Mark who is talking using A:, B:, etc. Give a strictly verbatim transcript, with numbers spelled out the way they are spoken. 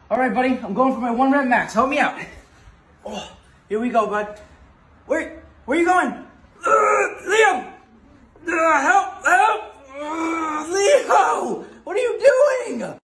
A: All right, buddy, I'm going for my one rep max. Help me out. Oh, here we go, bud. Where, where are you going?